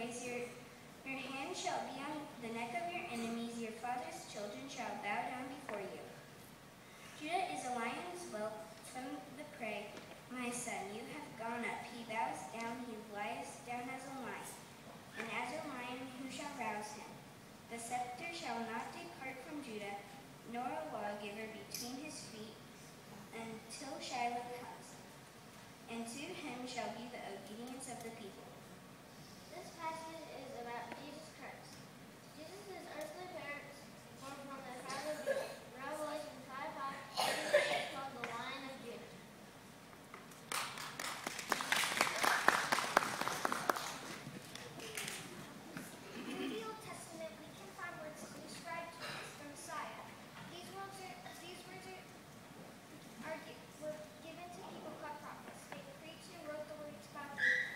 Your hand shall be on the neck of your enemies. Your father's children shall bow down before you. Judah is a lion's whelp from the prey. My son, you have gone up. He bows down, he lies down as a lion. And as a lion, who shall rouse him? The scepter shall not depart from Judah, nor a lawgiver between his feet, until Shiloh comes. And to him shall be the obedience of the people. This passage is about Jesus Christ. Jesus' earthly parents born from the tribe of Judah. Revelation 5:5, Jesus is called the Lion of Judah. In the Old Testament, we can find words to describe Jesus, the Messiah. These words were given to people called prophets. They preached and wrote the words about Jesus.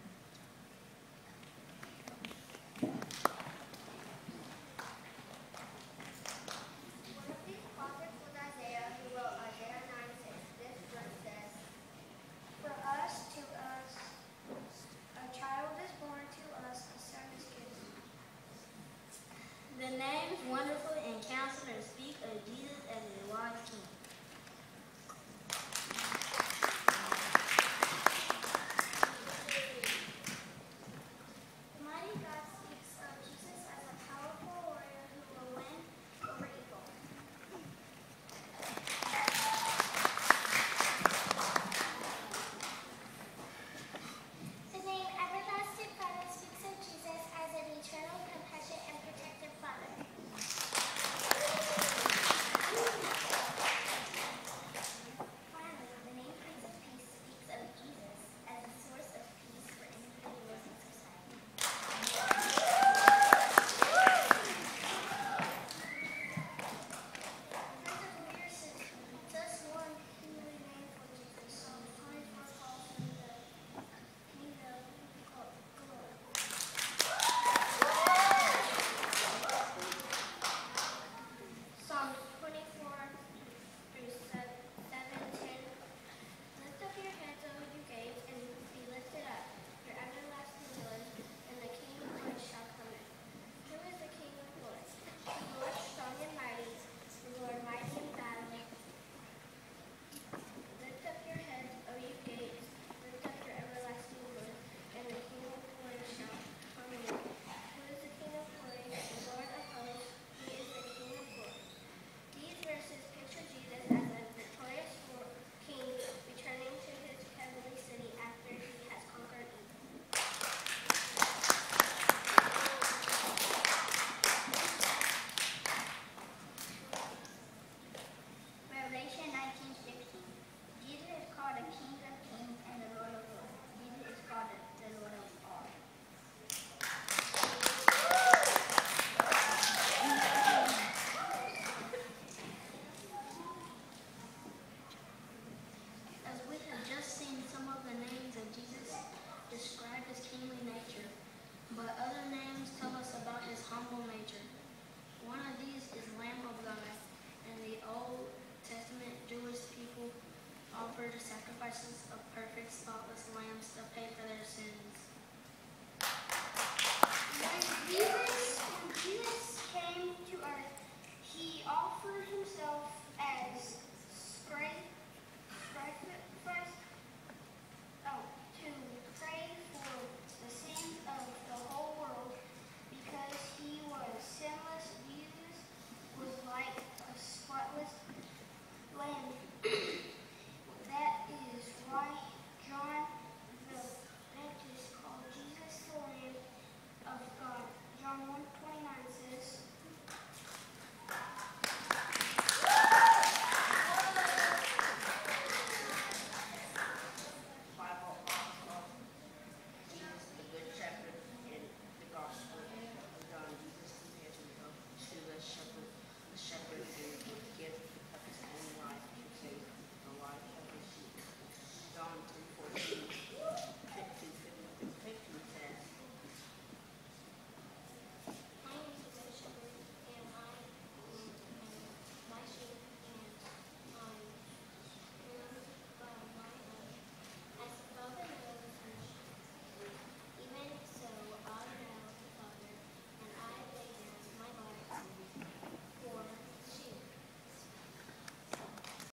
One of these prophets was Isaiah, who wrote Isaiah 9:6. This verse says, "For to us, a child is born, to us a son is given." The names Wonderful and Counselor speak of Jesus as a wise king. The mighty God speaks of Jesus as a powerful warrior who will win over evil. The name Everlasting Father speaks of Jesus as an eternal, compassionate, and protective Father. Finally, the name Prince of Peace speaks of Jesus as a source of peace for individuals and society. Prince of Leaders is just one humanly named for Jesus. Psalm 24 calls him the King of Glory. Psalms 24:7-10. Lift up your heads, O you gates, and be lifted up, your everlasting doors, and the King of glory shall come in. Who is the King of glory? The Lord strong and mighty, the Lord mighty in battle. Lift up your heads, O you gates, lift up your everlasting doors, and the King of glory shall come in. Who is the King of glory? The Lord of hosts, he is the King of glory. These verses picture Jesus as a victorious king returning to his heavenly city after he has conquered evil. Revelation 19:16. Jesus is called the King of Kings and the Lord of Lords. Jesus is called the Lord of all. As we have just seen, some of the names of Jesus describe his kingly nature, but other names tell us about his humble nature. One of these is Lamb of God. In the Old Testament, Jewish people offered sacrifices of perfect, spotless lamb